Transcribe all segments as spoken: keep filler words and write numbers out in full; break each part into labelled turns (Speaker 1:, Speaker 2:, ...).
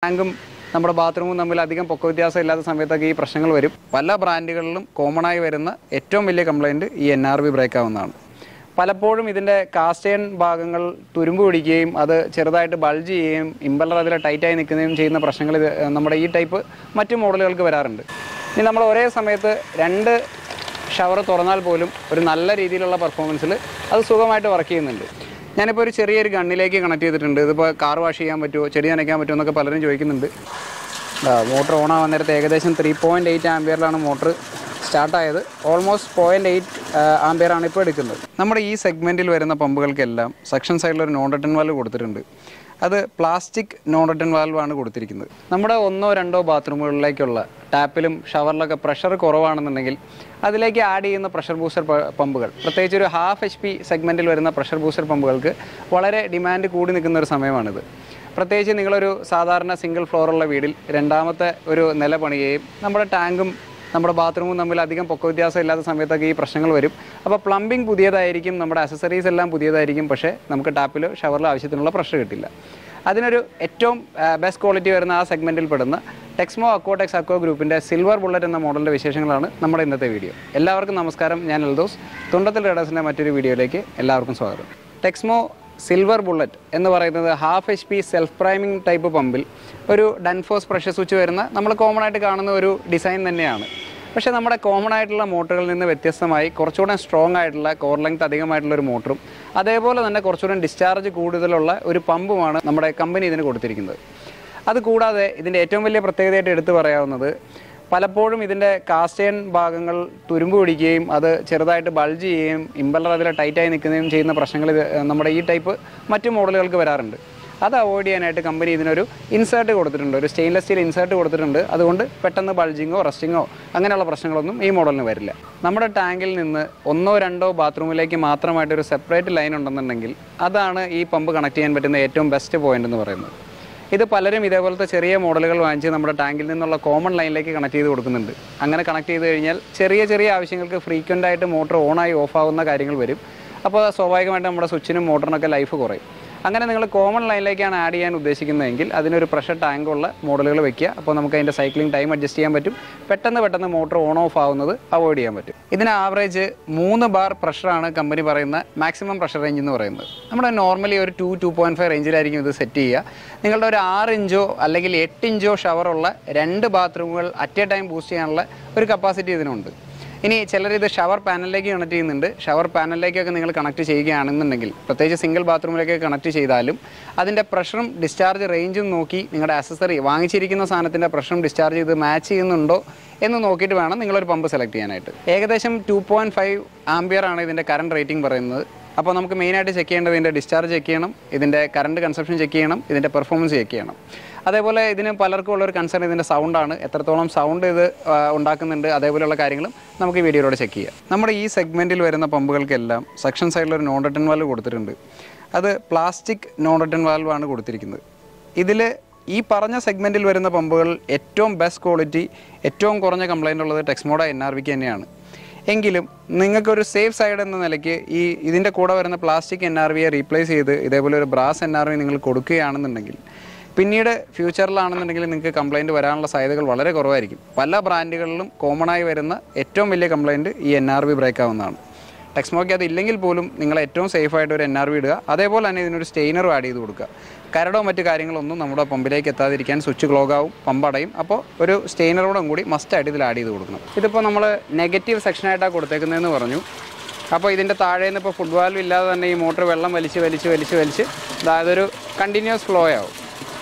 Speaker 1: ടാങ്കും നമ്മുടെ ബാത്റൂമും തമ്മിൽ അധികം പൊക്ക വ്യത്യാസം ഇല്ലാത്ത സമയത്തൊക്കെ ഈ പ്രശ്നങ്ങൾ വരും. പല ബ്രാൻഡുകളിലും കോമണായി വരുന്ന ഏറ്റവും വലിയ കംപ്ലയിൻറ്റ് ഈ എൻ ആർ വി ബ്രേക്ക് ആവുന്നതാണ്. പലപ്പോഴും ഇതിൻ്റെ കാസ്റ്റേൺ ഭാഗങ്ങൾ തുരുമ്പ് പിടിക്കുകയും അത് ചെറുതായിട്ട് ബൾജ് ചെയ്യുകയും ഇമ്പല്ലർ അതിൽ ടൈറ്റായി നിൽക്കുകയും ചെയ്യുന്ന പ്രശ്നങ്ങൾ നമ്മുടെ ഈ ടൈപ്പ് മറ്റു മോഡലുകൾക്ക് വരാറുണ്ട്. ഇനി നമ്മൾ ഒരേ സമയത്ത് രണ്ട് ഷവർ തുറന്നാൽ പോലും ഒരു നല്ല രീതിയിലുള്ള പെർഫോമൻസിൽ അത് സുഖമായിട്ട് വർക്ക് ചെയ്യുന്നുണ്ട്. ഞാനിപ്പോൾ ഒരു ചെറിയൊരു ഗണ്ണിലേക്ക് കണക്ട് ചെയ്തിട്ടുണ്ട്. ഇതിപ്പോൾ കാർ വാഷ് ചെയ്യാൻ പറ്റുമോ, ചെടി നനയ്ക്കാൻ പറ്റുമോ എന്നൊക്കെ പലരും ചോദിക്കുന്നുണ്ട്. മോട്ടർ ഓൺ ആവാൻ നേരത്തെ ഏകദേശം ത്രീ പോയിൻറ്റ് എയ്റ്റ് ആംബിയറിലാണ് മോട്ടർ സ്റ്റാർട്ടായത്. ഓൾമോസ്റ്റ് പോയിൻറ്റ് എയ്റ്റ് ആംബിയറാണ് ഇപ്പോൾ എടുക്കുന്നത്. നമ്മുടെ ഈ സെഗ്മെൻറ്റിൽ വരുന്ന പമ്പുകൾക്കെല്ലാം സെക്ഷൻ സൈഡിലൊരു നോൺ റിട്ടേൺ വാൽവ് കൊടുത്തിട്ടുണ്ട്. അത് പ്ലാസ്റ്റിക് നോൺ റിട്ടേൺ വാൽവാണ് കൊടുത്തിരിക്കുന്നത്. നമ്മുടെ ഒന്നോ രണ്ടോ ബാത്റൂമുകളിലേക്കുള്ള ടാപ്പിലും ഷവറിലൊക്കെ പ്രഷർ കുറവാണെന്നുണ്ടെങ്കിൽ അതിലേക്ക് ആഡ് ചെയ്യുന്ന പ്രഷർ ബൂസ്റ്റർ പമ്പുകൾ, പ്രത്യേകിച്ച് ഒരു ഹാഫ് എച്ച് പി സെഗ്മെൻറ്റിൽ വരുന്ന പ്രഷർ ബൂസ്റ്റർ പമ്പുകൾക്ക് വളരെ ഡിമാൻഡ് കൂടി നിൽക്കുന്ന ഒരു സമയമാണിത്. പ്രത്യേകിച്ച് നിങ്ങളൊരു സാധാരണ സിംഗിൾ ഫ്ലോറുള്ള വീടിൽ രണ്ടാമത്തെ ഒരു നില പണിയുകയും നമ്മുടെ ടാങ്കും നമ്മുടെ ബാത്റൂമും തമ്മിൽ അധികം പൊക്ക വ്യത്യാസം ഇല്ലാത്ത സമയത്തൊക്കെ ഈ പ്രശ്നങ്ങൾ വരും. അപ്പോൾ പ്ലംബിംഗ് പുതിയതായിരിക്കും, നമ്മുടെ അക്സസറീസ് എല്ലാം പുതിയതായിരിക്കും, പക്ഷേ നമുക്ക് ടാപ്പിലോ ഷവറിലോ ആവശ്യത്തിനുള്ള പ്രഷർ കിട്ടില്ല. അതിനൊരു ഏറ്റവും ബെസ്റ്റ് ക്വാളിറ്റി വരുന്ന ആ സെഗ്മെൻറ്റിൽ പെടുന്ന ടെക്സ്മോ അക്വാടെക്സ് അക്വ ഗ്രൂപ്പിൻ്റെ സിൽവർ ബുള്ളറ്റ് എന്ന മോഡലിൻ്റെ വിശേഷങ്ങളാണ് നമ്മുടെ ഇന്നത്തെ വീഡിയോ. എല്ലാവർക്കും നമസ്കാരം. ഞാൻ എൽദോസ്. തുണ്ടത്തിൽ റേഡേഴ്സിൻ്റെ മറ്റൊരു വീഡിയോയിലേക്ക് എല്ലാവർക്കും സ്വാഗതം. ടെക്സ്മോ സിൽവർ ബുള്ളറ്റ് എന്ന് പറയുന്നത് half H P self priming type പമ്പിൽ ഒരു ഡൻഫോസ് പ്രഷർ സ്വിച്ച് വരുന്ന നമ്മൾ കോമൺ ആയിട്ട് കാണുന്ന ഒരു ഡിസൈൻ തന്നെയാണ്. പക്ഷേ നമ്മുടെ കോമൺ ആയിട്ടുള്ള മോട്ടറുകളിൽ നിന്ന് വ്യത്യസ്തമായി കുറച്ചുകൂടെ സ്ട്രോങ് ആയിട്ടുള്ള കോർ ലെങ്ത് അധികമായിട്ടുള്ള ഒരു മോട്ടറും അതേപോലെ തന്നെ കുറച്ചുകൂടെ ഡിസ്ചാർജ് കൂടുതലുള്ള ഒരു പമ്പുമാണ് നമ്മുടെ കമ്പനി ഇതിന് കൊടുത്തിരിക്കുന്നത്. അതുകൂടാതെ ഇതിൻ്റെ ഏറ്റവും വലിയ പ്രത്യേകതയായിട്ട് എടുത്തു പറയാവുന്നത് പലപ്പോഴും ഇതിൻ്റെ കാസ്റ്റേൺ ഭാഗങ്ങൾ തുരുമ്പ് പിടിക്കുകയും അത് ചെറുതായിട്ട് ബൾജ് ചെയ്യുകയും ഇമ്പല്ലർ അതിൽ ടൈറ്റായി നിൽക്കുകയും ചെയ്യുന്ന പ്രശ്നങ്ങൾ നമ്മുടെ ഈ ടൈപ്പ് മറ്റു മോഡലുകൾക്ക് വരാറുണ്ട്. അത് അവോയ്ഡ് ചെയ്യാനായിട്ട് കമ്പനി ഇതിനൊരു ഇൻസേർട്ട് കൊടുത്തിട്ടുണ്ട്, ഒരു സ്റ്റെയിൻലെസ് സ്റ്റീൽ ഇൻസേർട്ട് കൊടുത്തിട്ടുണ്ട്. അതുകൊണ്ട് പെട്ടെന്ന് ബൾജിങ്ങോ റസ്റ്റിങ്ങോ അങ്ങനെയുള്ള പ്രശ്നങ്ങളൊന്നും ഈ മോഡലിന് വരില്ല. നമ്മുടെ ടാങ്കിൽ നിന്ന് ഒന്നോ രണ്ടോ ബാത്റൂമിലേക്ക് മാത്രമായിട്ടൊരു സെപ്പറേറ്റ് ലൈൻ ഉണ്ടെന്നുണ്ടെങ്കിൽ അതാണ് ഈ പമ്പ് കണക്ട് ചെയ്യാൻ പറ്റുന്ന ഏറ്റവും ബെസ്റ്റ് പോയിന്റ് എന്ന് പറയുന്നത്. ഇത് പലരും ഇതേപോലത്തെ ചെറിയ മോഡലുകൾ വാങ്ങിച്ച് നമ്മുടെ ടാങ്കിൽ നിന്നുള്ള കോമൺ ലൈനിലേക്ക് കണക്ട് ചെയ്ത് കൊടുക്കുന്നുണ്ട്. അങ്ങനെ കണക്ട് ചെയ്ത് കഴിഞ്ഞാൽ ചെറിയ ചെറിയ ആവശ്യങ്ങൾക്ക് ഫ്രീക്വൻ്റ് ആയിട്ട് മോട്ടർ ഓണായി ഓഫ് ആവുന്ന കാര്യങ്ങൾ വരും. അപ്പോൾ സ്വാഭാവികമായിട്ട് നമ്മുടെ സ്വിച്ചിനും മോട്ടറിനൊക്കെ ലൈഫ് കുറയും. അങ്ങനെ നിങ്ങൾ കോമൺ ലൈനിലേക്കാണ് ആഡ് ചെയ്യാൻ ഉദ്ദേശിക്കുന്നതെങ്കിൽ അതിനൊരു പ്രഷർ ടാങ്കുള്ള മോഡലുകൾ വെക്കുക. അപ്പോൾ നമുക്ക് അതിൻ്റെ സൈക്ലിംഗ് ടൈം അഡ്ജസ്റ്റ് ചെയ്യാൻ പറ്റും. പെട്ടെന്ന് പെട്ടെന്ന് മോട്ടർ ഓൺ ഓഫ് ആവുന്നത് അവോയ്ഡ് ചെയ്യാൻ പറ്റും. ഇതിന് ആവറേജ് മൂന്ന് ബാർ പ്രഷറാണ് കമ്പനി പറയുന്ന മാക്സിമം പ്രഷർ റേഞ്ച് എന്ന് പറയുന്നത്. നമ്മുടെ നോർമലി ഒരു ടു ടു പോയിൻറ്റ് ഫൈവ് റേഞ്ചിലായിരിക്കും ഇത് സെറ്റ് ചെയ്യുക. നിങ്ങളുടെ ഒരു ആറ് ഇഞ്ചോ അല്ലെങ്കിൽ എട്ട് ഇഞ്ചോ ഷവറുള്ള രണ്ട് ബാത്റൂമുകൾ അറ്റ് എ ടൈം ബൂസ്റ്റ് ചെയ്യാനുള്ള ഒരു കപ്പാസിറ്റി ഇതിനുണ്ട്. ഇനി ചിലരിത് ഷവർ പാനലിലേക്ക് കണക്ട് ചെയ്യുന്നുണ്ട്. ഷവർ പാനലിലേക്കൊക്കെ നിങ്ങൾ കണക്ട് ചെയ്യുകയാണെന്നുണ്ടെങ്കിൽ, പ്രത്യേകിച്ച് സിംഗിൾ ബാത്റൂമിലേക്ക് കണക്ട് ചെയ്താലും അതിൻ്റെ പ്രഷറും ഡിസ്ചാർജ് റേഞ്ചും നോക്കി നിങ്ങളുടെ അക്സസറി വാങ്ങിച്ചിരിക്കുന്ന സാധനത്തിൻ്റെ പ്രഷറും ഡിസ്ചാർജ് ചെയ്ത് മാച്ച് ചെയ്യുന്നുണ്ടോ എന്ന് നോക്കിയിട്ട് വേണം നിങ്ങളൊരു പമ്പ് സെലക്ട് ചെയ്യാനായിട്ട്. ഏകദേശം ടു പോയിൻറ്റ് ഫൈവ് ആംബിയറാണ് ഇതിൻ്റെ കറണ്ട് റേറ്റിംഗ് പറയുന്നത്. അപ്പോൾ നമുക്ക് മെയിനായിട്ട് ചെക്ക് ചെയ്യേണ്ടത് ഇതിൻ്റെ ഡിസ്ചാർജ് ചെക്ക് ചെയ്യണം, ഇതിൻ്റെ കറണ്ട് കൺസപ്ഷൻ ചെക്ക് ചെയ്യണം, ഇതിൻ്റെ പെർഫോമൻസ് ചെക്ക് ചെയ്യണം. അതേപോലെ ഇതിന് പലർക്കും ഉള്ളൊരു കൺസേൺ ഇതിൻ്റെ സൗണ്ടാണ്. എത്രത്തോളം സൗണ്ട് ഇത് ഉണ്ടാക്കുന്നുണ്ട് അതേപോലെയുള്ള കാര്യങ്ങളും നമുക്ക് ഈ വീഡിയോയിലൂടെ ചെക്ക് ചെയ്യാം. നമ്മുടെ ഈ സെഗ്മെൻറ്റിൽ വരുന്ന പമ്പുകൾക്കെല്ലാം സെക്ഷൻ സൈഡിലൊരു നോൺ റിട്ടേൺ വാൽവ് കൊടുത്തിട്ടുണ്ട്. അത് പ്ലാസ്റ്റിക് നോൺ റിട്ടേൺ വാൽവാണ് കൊടുത്തിരിക്കുന്നത്. ഇതിൽ ഈ പറഞ്ഞ സെഗ്മെൻറ്റിൽ വരുന്ന പമ്പുകൾ ഏറ്റവും ബെസ്റ്റ് ക്വാളിറ്റി, ഏറ്റവും കുറഞ്ഞ കംപ്ലയിൻ്റ് ഉള്ളത് ടെക്സ്മോഡ എൻ ആർ വിക്ക് തന്നെയാണ്. എങ്കിലും നിങ്ങൾക്കൊരു സേഫ് സൈഡ് എന്ന നിലയ്ക്ക് ഈ ഇതിൻ്റെ കൂടെ വരുന്ന പ്ലാസ്റ്റിക് എൻ ആർ വിയെ റീപ്ലേസ് ചെയ്ത് ഇതേപോലെ ഒരു ബ്രാസ് എൻ ആർ വി നിങ്ങൾ കൊടുക്കുകയാണെന്നുണ്ടെങ്കിൽ പിന്നീട് ഫ്യൂച്ചറിലാണെന്നുണ്ടെങ്കിൽ നിങ്ങൾക്ക് കംപ്ലയിൻറ്റ് വരാനുള്ള സാധ്യതകൾ വളരെ കുറവായിരിക്കും. പല ബ്രാൻഡുകളിലും കോമണായി വരുന്ന ഏറ്റവും വലിയ കംപ്ലയിൻറ്റ് ഈ എൻ ആർ വി ബ്രേക്ക് ആവുന്നതാണ്. ടെക്സ്മോയ്ക്ക് അത് ഇല്ലെങ്കിൽ പോലും നിങ്ങൾ ഏറ്റവും സേഫായിട്ട് ഒരു എൻ ആർ വി ഇടുക. അതേപോലെ തന്നെ ഇതിനൊരു സ്റ്റെയിനറും ആഡ് ചെയ്ത് കൊടുക്കുക. കരടോ മറ്റു കാര്യങ്ങളൊന്നും നമ്മുടെ പമ്പിലേക്ക് എത്താതിരിക്കാൻ സ്വിച്ച് ക്ലോഗ് ആവും, പമ്പ് അടയും. അപ്പോൾ ഒരു സ്റ്റെയിനറോടും കൂടി മസ്റ്റായിട്ട് ഇതിൽ ആഡ് ചെയ്ത് കൊടുക്കണം. ഇതിപ്പോൾ നമ്മൾ നെഗറ്റീവ് സെക്ഷനായിട്ടാണ് കൊടുത്തേക്കുന്നതെന്ന് പറഞ്ഞു. അപ്പോൾ ഇതിൻ്റെ താഴെ നിന്ന് ഇപ്പോൾ ഫുഡ് വാൽവ് ഇല്ലാതെ തന്നെ ഈ മോട്ടർ വെള്ളം വലിച്ച് വലിച്ച് വലിച്ച് വലിച്ച് അതായത് ഒരു കണ്ടിന്യൂസ് ഫ്ലോ ആവും.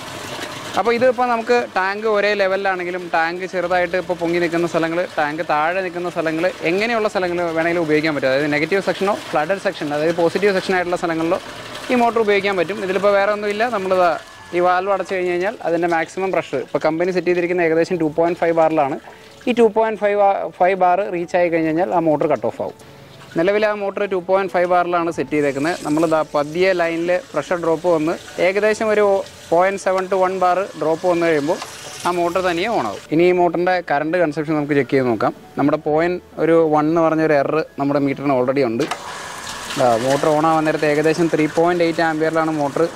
Speaker 1: അപ്പോൾ ഇതിപ്പോൾ നമുക്ക് ടാങ്ക് ഒരേ ലെവലിലാണെങ്കിലും ടാങ്ക് ചെറുതായിട്ട് ഇപ്പോൾ പൊങ്ങി നിൽക്കുന്ന സ്ഥലങ്ങൾ, ടാങ്ക് താഴെ നിൽക്കുന്ന സ്ഥലങ്ങൾ, എങ്ങനെയുള്ള സ്ഥലങ്ങൾ വേണമെങ്കിലും ഉപയോഗിക്കാൻ പറ്റും. അതായത് നെഗറ്റീവ് സെക്ഷനോ ഫ്ലഡഡ് സെക്ഷൻ, അതായത് പോസിറ്റീവ് സെക്ഷനായിട്ടുള്ള സ്ഥലങ്ങളിലോ ഈ മോട്ടർ ഉപയോഗിക്കാൻ പറ്റും. ഇതിലിപ്പോൾ വേറെ ഒന്നുമില്ല, നമ്മൾ ഈ വാൽവ് അടച്ചു കഴിഞ്ഞ് കഴിഞ്ഞാൽ അതിൻ്റെ മാക്സിമം പ്രഷർ ഇപ്പോൾ കമ്പനി സെറ്റ് ചെയ്തിരിക്കുന്ന ഏകദേശം ടു പോയിൻറ്റ് ഫൈവ് ബാറിലാണ്. ഈ two point five five bar reach ആയി കഴിഞ്ഞ് കഴിഞ്ഞാൽ ആ മോട്ടർ കട്ട് ഓഫ് ആവും. നിലവിൽ ആ മോട്ടർ ടു പോയിൻറ്റ് ഫൈവ് ബാറിലാണ് സെറ്റ് ചെയ്തേക്കുന്നത്. നമ്മൾ പതിയെ ലൈനിൽ പ്രഷർ ഡ്രോപ്പ് വന്ന് ഏകദേശം ഒരു point seven two one bar drop വന്നു കഴിയുമ്പോൾ ആ മോട്ടർ തനിയെ ഓണാവും. ഇനി ഈ മോട്ടറിൻ്റെ കറണ്ട് കൺസപ്ഷൻ നമുക്ക് ചെക്ക് ചെയ്ത് നോക്കാം. നമ്മുടെ പോയിൻറ്റ് ഒരു വൺ എന്ന് പറഞ്ഞൊരു എറർ നമ്മുടെ മീറ്ററിന് ഓൾറെഡി ഉണ്ട്. മോട്ടർ ഓണാവാൻ നേരത്തെ ഏകദേശം ത്രീ പോയിൻറ്റ് എയ്റ്റ് ആംബിയറിലാണ് മോട്ടർ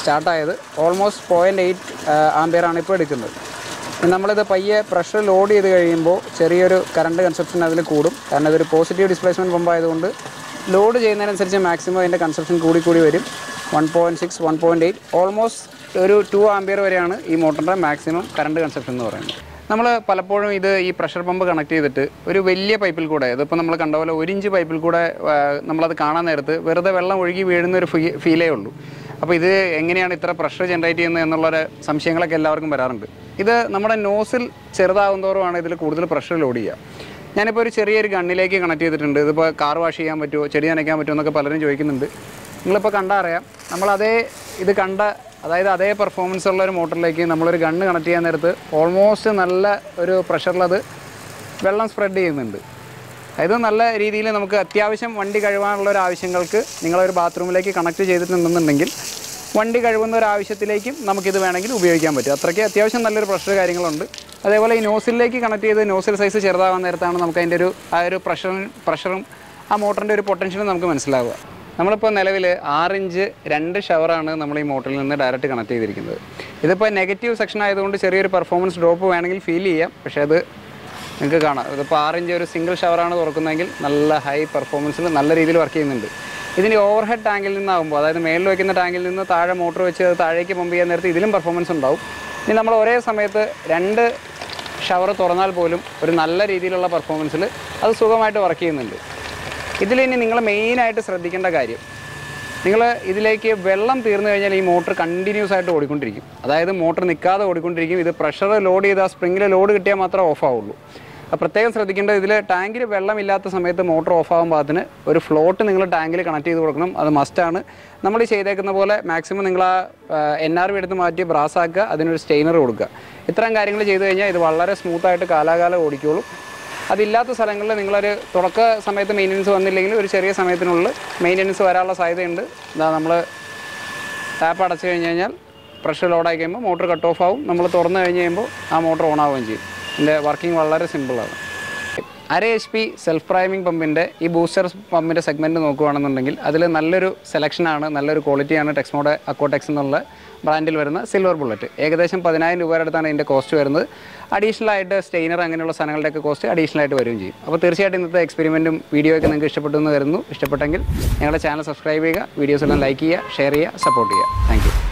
Speaker 1: സ്റ്റാർട്ടായത്. ഓൾമോസ്റ്റ് പോയിൻറ്റ് എയ്റ്റ് ആംപിയറാണ് ഇപ്പോൾ എടുക്കുന്നത്. നമ്മളിത് പയ്യെ പ്രഷർ ലോഡ് ചെയ്ത് കഴിയുമ്പോൾ ചെറിയൊരു കറണ്ട് കൺസപ്ഷൻ അതിൽ കൂടും. കാരണം ഇതൊരു പോസിറ്റീവ് ഡിസ്പ്ലേസ്മെൻറ്റ് പമ്പ് ആയതുകൊണ്ട് ലോഡ് ചെയ്യുന്നതിനനുസരിച്ച് മാക്സിമം അതിൻ്റെ കൺസപ്ഷൻ കൂടി കൂടി വരും. One point six one point eight almost ഒരു ടു ആംപിയർ വരെയാണ് ഈ മോട്ടറിൻ്റെ മാക്സിമം കറണ്ട് കൺസപ്ഷൻ എന്ന് പറയുന്നത്. നമ്മൾ പലപ്പോഴും ഇത് ഈ പ്രഷർ പമ്പ് കണക്ട് ചെയ്തിട്ട് ഒരു വലിയ പൈപ്പിൽ കൂടെ, ഇതിപ്പോൾ നമ്മൾ കണ്ട പോലെ ഒരു ഇഞ്ച് പൈപ്പിൽ കൂടെ നമ്മളത് കാണാൻ നേരത്ത് വെറുതെ വെള്ളം ഒഴുകി വീഴുന്ന ഒരു ഫീ ഫീലേ ഉള്ളൂ. അപ്പോൾ ഇത് എങ്ങനെയാണ് ഇത്ര പ്രഷർ ജനറേറ്റ് ചെയ്യുന്നത് എന്നുള്ളൊരു സംശയങ്ങളൊക്കെ എല്ലാവർക്കും വരാറുണ്ട്. ഇത് നമ്മുടെ നോസിൽ ചെറുതാകും തോറുമാണ് ഇതിൽ കൂടുതൽ പ്രഷർ ലോഡ് ചെയ്യുക. ഞാനിപ്പോൾ ഒരു ചെറിയൊരു ഗണ്ണിലേക്ക് കണക്ട് ചെയ്തിട്ടുണ്ട്. ഇതിപ്പോൾ കാർ വാഷ് ചെയ്യാൻ പറ്റുമോ, ചെടി നനയ്ക്കാൻ പറ്റുമോ എന്നൊക്കെ പലരും ചോദിക്കുന്നുണ്ട്. നിങ്ങളിപ്പോൾ കണ്ടാൽ അറിയാം, നമ്മളതേ ഇത് കണ്ട അതായത് അതേ പെർഫോമൻസ് ഉള്ള ഒരു മോട്ടറിലേക്ക് നമ്മളൊരു ഗണ്ണ് കണക്ട് ചെയ്യാൻ നേരത്ത് ഓൾമോസ്റ്റ് നല്ല ഒരു പ്രഷറിലത് വെള്ളം സ്പ്രെഡ് ചെയ്യുന്നുണ്ട്. അതായത് നല്ല രീതിയിൽ നമുക്ക് അത്യാവശ്യം വണ്ടി കഴുകാനുള്ള ഒരു ആവശ്യങ്ങൾക്ക് നിങ്ങളൊരു ബാത്റൂമിലേക്ക് കണക്ട് ചെയ്തിട്ടുണ്ടെന്നുണ്ടെങ്കിൽ വണ്ടി കഴുകുന്ന ഒരു ആവശ്യത്തിലേക്കും നമുക്കിത് വേണമെങ്കിൽ ഉപയോഗിക്കാൻ പറ്റും. അത്രയ്ക്ക് അത്യാവശ്യം നല്ലൊരു പ്രഷർ കാര്യങ്ങളുണ്ട്. അതേപോലെ ഈ നോസിലേക്ക് കണക്ട് ചെയ്ത് നോസിൽ സൈസ് ചെറുതാകാൻ നേരത്താണ് നമുക്ക് അതിൻ്റെ ഒരു ആ ഒരു പ്രഷറും പ്രഷറും ആ മോട്ടറിൻ്റെ ഒരു പൊട്ടൻഷ്യലും നമുക്ക് മനസ്സിലാവുക. നമ്മളിപ്പോൾ നിലവിൽ ആറിഞ്ച് രണ്ട് ഷവറാണ് നമ്മൾ ഈ മോട്ടറിൽ നിന്ന് ഡയറക്റ്റ് കണക്ട് ചെയ്തിരിക്കുന്നത്. ഇതിപ്പോൾ നെഗറ്റീവ് സെക്ഷൻ ആയതുകൊണ്ട് ചെറിയൊരു പെർഫോമൻസ് ഡ്രോപ്പ് വേണമെങ്കിൽ ഫീൽ ചെയ്യാം. പക്ഷേ അത് നിങ്ങൾക്ക് കാണാം, ഇതിപ്പോൾ ആറിഞ്ച് ഒരു സിംഗിൾ ഷവറാണ് തുറക്കുന്നതെങ്കിൽ നല്ല ഹൈ പെർഫോമൻസിൽ നല്ല രീതിയിൽ വർക്ക് ചെയ്യുന്നുണ്ട്. ഇതിന് ഓവർ ഹെഡ് ടാങ്കിൽ നിന്നാകുമ്പോൾ, അതായത് മേളിൽ വയ്ക്കുന്ന ടാങ്കിൽ നിന്ന് താഴെ മോട്ടർ വെച്ച് അത് താഴേക്ക് പമ്പ് ചെയ്യാൻ നേരത്ത് ഇതിലും പെർഫോമൻസ് ഉണ്ടാവും. ഇനി നമ്മൾ ഒരേ സമയത്ത് രണ്ട് ഷവർ തുറന്നാൽ പോലും ഒരു നല്ല രീതിയിലുള്ള പെർഫോമൻസിൽ അത് സുഖമായിട്ട് വർക്ക് ചെയ്യുന്നുണ്ട്. ഇതിലിനി നിങ്ങൾ മെയിനായിട്ട് ശ്രദ്ധിക്കേണ്ട കാര്യം, നിങ്ങൾ ഇതിലേക്ക് വെള്ളം തീർന്നു കഴിഞ്ഞാൽ ഈ മോട്ടർ കണ്ടിന്യൂസ് ആയിട്ട് ഓടിക്കൊണ്ടിരിക്കും. അതായത് മോട്ടർ നിൽക്കാതെ ഓടിക്കൊണ്ടിരിക്കും. ഇത് പ്രഷർ ലോഡ് ചെയ്താൽ സ്പ്രിങ്ങിൽ ലോഡ് കിട്ടിയാൽ മാത്രമേ ഓഫ് ആവുള്ളൂ. പ്രത്യേകം ശ്രദ്ധിക്കേണ്ടത്, ഇതിൽ ടാങ്കിൽ വെള്ളമില്ലാത്ത സമയത്ത് മോട്ടർ ഓഫ് ആകും പാകത്തിന് ഒരു ഫ്ലോട്ട് നിങ്ങൾ ടാങ്കിൽ കണക്ട് ചെയ്ത് കൊടുക്കണം. അത് മസ്റ്റാണ്. നമ്മൾ ഈ ചെയ്തേക്കുന്ന പോലെ മാക്സിമം നിങ്ങൾ ആ എൻ ആർ വി എടുത്ത് മാറ്റി ബ്രാസാക്കുക, അതിനൊരു സ്റ്റെയിനർ കൊടുക്കുക. ഇത്തരം കാര്യങ്ങൾ ചെയ്തു കഴിഞ്ഞാൽ ഇത് വളരെ സ്മൂത്തായിട്ട് കാലാകാലം ഓടിക്കോളും. അതില്ലാത്ത സ്ഥലങ്ങളിൽ നിങ്ങളൊരു തുടക്ക സമയത്ത് മെയിൻ്റനൻസ് വന്നില്ലെങ്കിൽ ഒരു ചെറിയ സമയത്തിനുള്ളിൽ മെയിൻ്റനൻസ് വരാനുള്ള സാധ്യതയുണ്ട്. ഇതാ നമ്മൾ ടാപ്പ് അടച്ചു കഴിഞ്ഞ് കഴിഞ്ഞാൽ പ്രഷർ ലോഡായി കഴിയുമ്പോൾ മോട്ടർ കട്ട് ഓഫ് ആവും. നമ്മൾ തുറന്നു കഴിഞ്ഞ് കഴിയുമ്പോൾ ആ മോട്ടർ ഓൺ ആവുകയും ചെയ്യും. ഇതിൻ്റെ വർക്കിംഗ് വളരെ സിമ്പിളാണ്. അര എച്ച് പി സെൽഫ് പ്രൈമിംഗ് പമ്പിൻ്റെ ഈ ബൂസ്റ്റർ പമ്പിൻ്റെ സെഗ്മെൻറ്റ് നോക്കുകയാണെന്നുണ്ടെങ്കിൽ അതിൽ നല്ലൊരു സെലക്ഷനാണ്, നല്ലൊരു ക്വാളിറ്റിയാണ് ടെക്സ്മോയുടെ അക്കോടെക്സ് എന്നുള്ള ബ്രാൻഡിൽ വരുന്ന സിൽവർ ബുള്ളറ്റ്. ഏകദേശം പതിനായിരം രൂപയുടെ അടുത്താണ് ഇതിൻ്റെ കോസ്റ്റ് വരുന്നത്. അഡീഷണൽ ആയിട്ട് സ്റ്റെയിനർ അങ്ങനെയുള്ള സാധനങ്ങളുടെയൊക്കെ കോസ്റ്റ് അഡീഷണൽ ആയിട്ട് വരികയും ചെയ്യും. അപ്പോൾ തീർച്ചയായിട്ടും ഇന്നത്തെ എക്സ്പെരിമെൻറ്റും വീഡിയോ ഒക്കെ നിങ്ങൾക്ക് ഇഷ്ടപ്പെട്ടു എന്ന് വരുന്നു. ഇഷ്ടപ്പെട്ടെങ്കിൽ ഞങ്ങളുടെ ചാനൽ സബ്സ്ക്രൈബ് ചെയ്യുക, വീഡിയോസ് എല്ലാം ലൈക്ക് ചെയ്യുക, ഷെയർ ചെയ്യുക, സപ്പോർട്ട് ചെയ്യുക. Thank U.